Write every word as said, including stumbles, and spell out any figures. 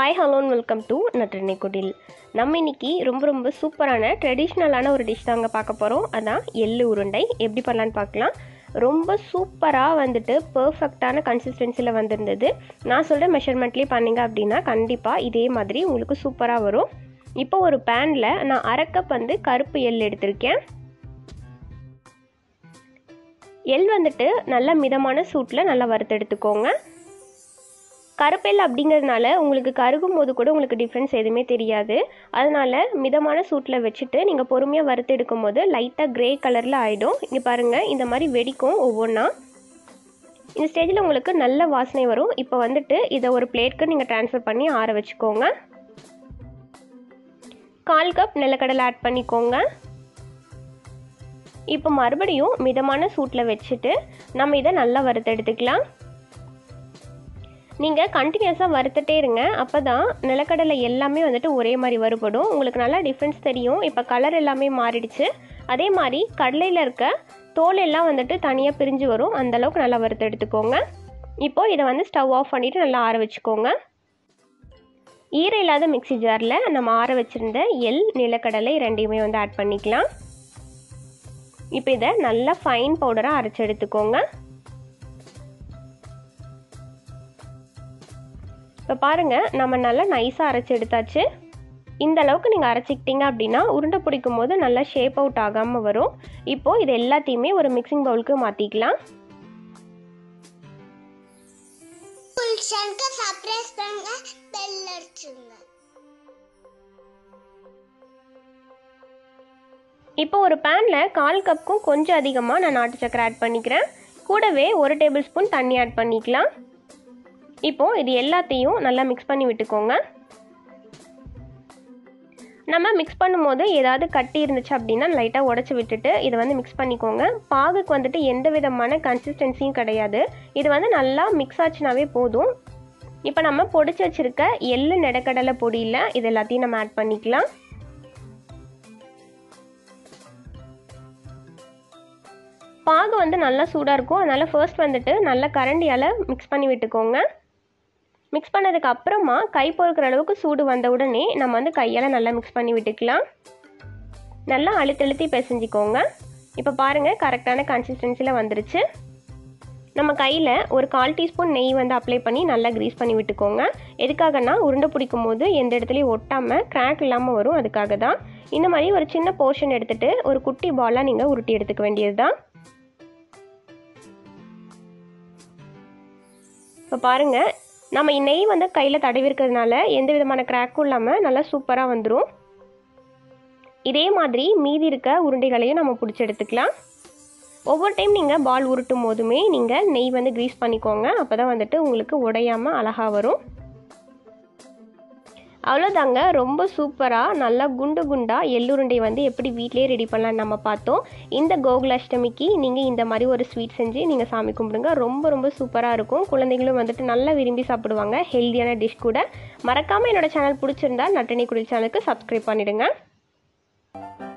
Hi, hello and welcome to NATRINAI KUDIL. நம்ம இன்னைக்கு ரொம்ப ரொம்ப சூப்பரான ட்ரெடிஷ்னலான ஒரு டிஷ் தாங்க பார்க்க போறோம். அதான் எள்ளு உருண்டை. எப்படி பண்ணலாம்னு பார்க்கலாம். ரொம்ப சூப்பரா வந்துட்டு பெர்ஃபெக்ட்டான கன்சிஸ்டன்சில வந்திருந்தது. நான் சொல்ற மெஷர்மென்ட்லயே பண்ணீங்க அப்படினா கண்டிப்பா இதே மாதிரி உங்களுக்கு சூப்பரா வரும். இப்போ ஒரு panல நான் அரை கப் வந்து கருப்பு எள் எடுத்துர்க்கேன். எள் வந்துட்டு நல்ல மிதமான சூட்ல நல்லா வறுத்து எடுத்துக்கோங்க. கருப்பெல் அப்படிங்கிறதுனால உங்களுக்கு கருகும் போது கூட உங்களுக்கு டிஃபரன்ஸ் எதுவுமே தெரியாது. அதனால மிதமான சூட்டில் வச்சுட்டு நீங்கள் பொறுமையாக வறுத்து எடுக்கும் போது லைட்டாக கிரே கலரில் ஆகிடும். இங்கே பாருங்கள், இந்த மாதிரி வெடிக்கும் ஒவ்வொன்றா. இந்த ஸ்டேஜில் உங்களுக்கு நல்ல வாசனை வரும். இப்போ வந்துட்டு இதை ஒரு பிளேட்க்கு நீங்கள் ட்ரான்ஸ்ஃபர் பண்ணி ஆற வச்சுக்கோங்க. கால் கப் நிலக்கடலை ஆட் பண்ணிக்கோங்க. இப்போ மறுபடியும் மிதமான சூட்டில் வச்சுட்டு நம்ம இதை நல்லா வறுத்து எடுத்துக்கலாம். நீங்கள் கண்டினியூஸாக வறுத்துட்டே இருங்க. அப்போ தான் நிலக்கடலை எல்லாமே வந்துட்டு ஒரே மாதிரி வறுபடும். உங்களுக்கு நல்லா டிஃப்ரென்ஸ் தெரியும். இப்போ கலர் எல்லாமே மாறிடுச்சு. அதே மாதிரி கடலையில் இருக்க தோல் எல்லாம் வந்துட்டு தனியாக பிரிஞ்சு வரும். அந்தளவுக்கு நல்லா வறுத்து எடுத்துக்கோங்க. இப்போது இதை வந்து ஸ்டவ் ஆஃப் பண்ணிவிட்டு நல்லா ஆற வச்சுக்கோங்க. ஈர இல்லாத மிக்சி ஜாரில் நம்ம ஆற வச்சுருந்த எள் நிலக்கடலை ரெண்டையுமே வந்து ஆட் பண்ணிக்கலாம். இப்போ இதை நல்லா ஃபைன் பவுடராக அரைச்சி எடுத்துக்கோங்க. இப்போ பாருங்கள், நம்ம நல்லா நைஸாக அரைச்சி எடுத்தாச்சு. இந்த அளவுக்கு நீங்கள் அரைச்சிக்கிட்டீங்க அப்படின்னா உருண்டை பிடிக்கும் போது நல்லா ஷேப் அவுட் ஆகாமல் வரும். இப்போது இது எல்லாத்தையுமே ஒரு மிக்சிங் பவுலுக்கு மாற்றிக்கலாம். இப்போ ஒரு பேனில் கால் கப்புக்கும் கொஞ்சம் அதிகமாக நான் நாட்டு சக்கரை ஆட் பண்ணிக்கிறேன். கூடவே ஒரு டேபிள் ஸ்பூன் தண்ணி ஆட் பண்ணிக்கலாம். இப்போது இது எல்லாத்தையும் நல்லா மிக்ஸ் பண்ணி விட்டுக்கோங்க. நம்ம மிக்ஸ் பண்ணும்போது ஏதாவது கட்டி இருந்துச்சு அப்படின்னா லைட்டாக உடச்சி விட்டுட்டு இதை வந்து மிக்ஸ் பண்ணிக்கோங்க. பாகுக்கு வந்துட்டு எந்த விதமான கன்சிஸ்டன்சியும் கிடையாது. இது வந்து நல்லா மிக்ஸ் ஆச்சுனாவே போதும். இப்போ நம்ம பொடிச்சு வச்சுருக்க எள்ளு நெடக்கடலை பொடியில் இது எல்லாத்தையும் நம்ம ஆட் பண்ணிக்கலாம். பாகு வந்து நல்லா சூடாக இருக்கும். அதனால் ஃபர்ஸ்ட் வந்துட்டு நல்லா கரண்டியால் மிக்ஸ் பண்ணி விட்டுக்கோங்க. மிக்ஸ் பண்ணதுக்கு அப்புறமா கை பொறுக்கிற அளவுக்கு சூடு வந்த உடனே நம்ம வந்து கையால் நல்லா மிக்ஸ் பண்ணி விட்டுக்கலாம். நல்லா அழுத்தி அழுத்தி பிசைஞ்சிக்கோங்க. இப்போ பாருங்கள், கரெக்டான கன்சிஸ்டன்சியில் வந்துருச்சு. நம்ம கையில் ஒரு கால் டீஸ்பூன் நெய் வந்து அப்ளை பண்ணி நல்லா க்ரீஸ் பண்ணி விட்டுக்கோங்க. எதுக்காகனா உருண்டை பிடிக்கும் போது எந்த இடத்துலையும் ஒட்டாமல் கிராக் இல்லாமல் வரும். அதுக்காக தான். இந்த மாதிரி ஒரு சின்ன போர்ஷன் எடுத்துகிட்டு ஒரு குட்டி பாலாக நீங்கள் உருட்டி எடுத்துக்க வேண்டியது தான். இப்போ பாருங்கள், நம்ம நெய் வந்து கையில் தடவி இருக்கிறதுனால எந்த விதமான கிராக்கும் இல்லாமல் நல்லா சூப்பராக வந்துடும். இதே மாதிரி மீதி இருக்க உருண்டைகளையும் நம்ம பிடிச்சி எடுத்துக்கலாம். ஒவ்வொரு டைம் நீங்கள் பால் உருட்டும் போதுமே நீங்கள் நெய் வந்து க்ரீஸ் பண்ணிக்கோங்க. அப்போ தான் வந்துட்டு உங்களுக்கு உடையாமல் அழகாக வரும். அவ்வளோதாங்க, ரொம்ப சூப்பராக நல்லா குண்டு குண்டாக எள்ளுருண்டை வந்து எப்படி வீட்டிலே ரெடி பண்ணலான்னு நம்ம பார்த்தோம். இந்த கோகுலாஷ்டமிக்கு நீங்கள் இந்த மாதிரி ஒரு ஸ்வீட் செஞ்சு நீங்கள் சாமி கும்பிடுங்க. ரொம்ப ரொம்ப சூப்பராக இருக்கும். குழந்தைங்களும் வந்துட்டு நல்லா விரும்பி சாப்பிடுவாங்க. ஹெல்த்தியான டிஷ் கூட. மறக்காமல் என்னோடய சேனல் பிடிச்சிருந்தா நட்டினை குடில் சேனலுக்கு சப்ஸ்கிரைப் பண்ணிவிடுங்க.